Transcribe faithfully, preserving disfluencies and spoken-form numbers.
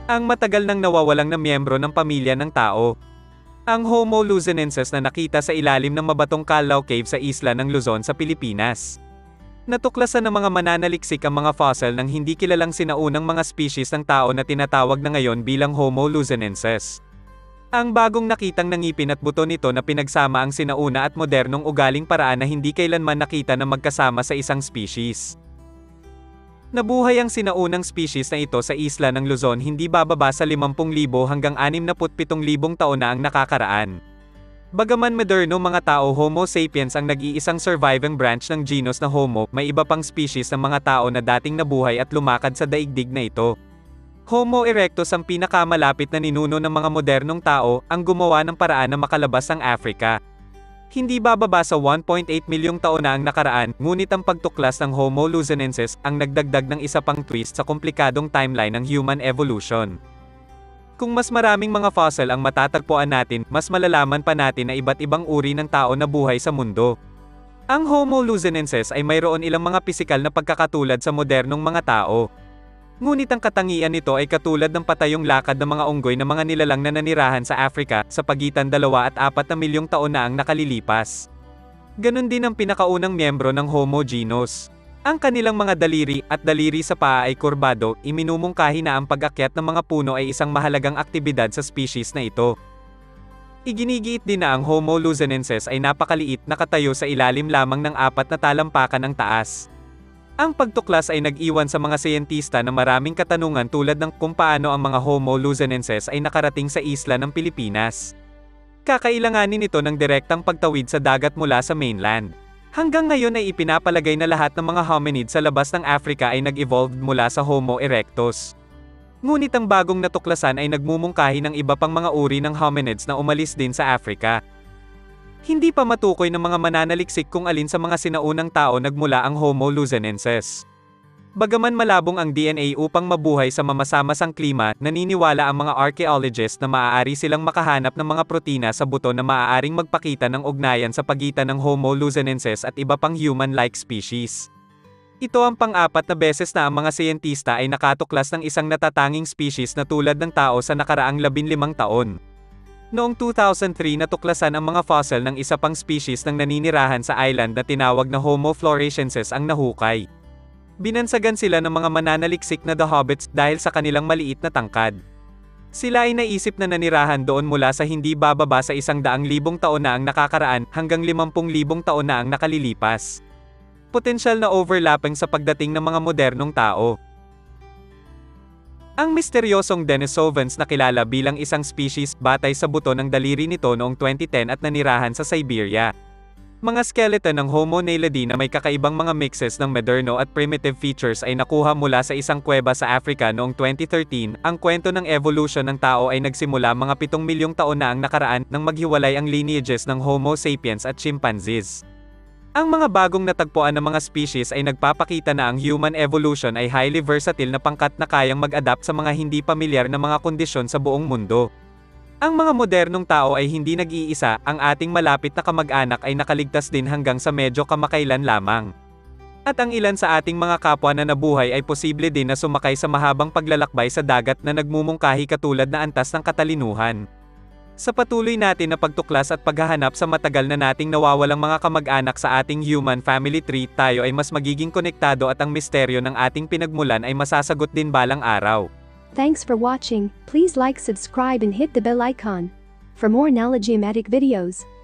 Ang matagal nang nawawalang na miyembro ng pamilya ng tao. Ang Homo Luzonensis na nakita sa ilalim ng mabatong Callao Cave sa isla ng Luzon sa Pilipinas. Natuklasan ng mga mananaliksik ang mga fossil ng hindi kilalang sinaunang mga species ng tao na tinatawag na ngayon bilang Homo Luzonensis. Ang bagong nakitang ngipin at buto nito na pinagsama ang sinauna at modernong ugaling paraan na hindi kailanman nakita na magkasama sa isang species. Nabuhay ang sinaunang species na ito sa isla ng Luzon hindi bababa sa limampu libo hanggang anim na pitong libong taon na ang nakakaraan. Bagaman moderno mga tao Homo sapiens ang nag-iisang surviving branch ng genus na Homo, may iba pang species ng mga tao na dating nabuhay at lumakad sa daigdig na ito. Homo erectus ang pinakamalapit na ninuno ng mga modernong tao, ang gumawa ng paraan na makalabas ang Africa. Hindi bababa sa one point eight milyong taon na ang nakaraan, ngunit ang pagtuklas ng Homo Luzonensis ang nagdagdag ng isa pang twist sa komplikadong timeline ng human evolution. Kung mas maraming mga fossil ang matatagpuan natin, mas malalaman pa natin na iba't ibang uri ng tao na buhay sa mundo. Ang Homo Luzonensis ay mayroon ilang mga pisikal na pagkakatulad sa modernong mga tao. Ngunit ang katangian nito ay katulad ng patayong lakad ng mga unggoy na mga nilalang na nanirahan sa Africa, sa pagitan dalawa at apat na milyong taon na ang nakalilipas. Ganon din ang pinakaunang miyembro ng Homo genus. Ang kanilang mga daliri, at daliri sa paa ay kurbado, iminumungkahi na ang pag-akyat ng mga puno ay isang mahalagang aktibidad sa species na ito. Iginigiit din na ang Homo Luzonensis ay napakaliit, nakatayo sa ilalim lamang ng apat na talampakan ng taas. Ang pagtuklas ay nag-iwan sa mga siyentista na maraming katanungan tulad ng kung paano ang mga Homo Luzonensis ay nakarating sa isla ng Pilipinas. Kakailanganin ito ng direktang pagtawid sa dagat mula sa mainland. Hanggang ngayon ay ipinapalagay na lahat ng mga hominid sa labas ng Africa ay nag-evolve mula sa Homo erectus. Ngunit ang bagong natuklasan ay nagmumungkahi ng iba pang mga uri ng hominids na umalis din sa Africa. Hindi pa matukoy ng mga mananaliksik kung alin sa mga sinaunang tao nagmula ang Homo Luzonensis. Bagaman malabong ang D N A upang mabuhay sa mamasamasang klima, naniniwala ang mga archaeologists na maaari silang makahanap ng mga protina sa buto na maaaring magpakita ng ugnayan sa pagitan ng Homo Luzonensis at iba pang human-like species. Ito ang pang-apat na beses na ang mga siyentista ay nakatuklas ng isang natatanging species na tulad ng tao sa nakaraang labinlimang taon. Noong two thousand three natuklasan ang mga fossil ng isa pang species ng naninirahan sa island na tinawag na Homo floresiensis ang nahukay. Binansagan sila ng mga mananaliksik na the hobbits dahil sa kanilang maliit na tangkad. Sila ay naisip na nanirahan doon mula sa hindi bababa sa isang daang libong taon na ang nakakaraan hanggang limampung libong taon na ang nakalilipas. Potensyal na overlapping sa pagdating ng mga modernong tao. Ang misteryosong Denisovans na kilala bilang isang species batay sa buto ng daliri nito noong twenty ten at nanirahan sa Siberia. Mga skeleton ng Homo naledi na may kakaibang mga mixes ng moderno at primitive features ay nakuha mula sa isang kuweba sa Africa noong twenty thirteen. Ang kwento ng evolution ng tao ay nagsimula mga pitong milyong taon na ang nakaraan nang maghiwalay ang lineages ng Homo sapiens at chimpanzees. Ang mga bagong natagpuan ng mga species ay nagpapakita na ang human evolution ay highly versatile na pangkat na kayang mag-adapt sa mga hindi pamilyar na mga kondisyon sa buong mundo. Ang mga modernong tao ay hindi nag-iisa, ang ating malapit na kamag-anak ay nakaligtas din hanggang sa medyo kamakailan lamang. At ang ilan sa ating mga kapwa na nabuhay ay posible din na sumakay sa mahabang paglalakbay sa dagat na nagmumungkahi katulad na antas ng katalinuhan. Sa patuloy natin na pagtuklas at paghahanap sa matagal na nating nawawalang mga kamag-anak sa ating human family tree, tayo ay mas magiging konektado at ang misteryo ng ating pinagmulan ay masasagot din balang araw. Thanks for watching. Please like, subscribe and hit the bell icon for more knowledge-matic videos.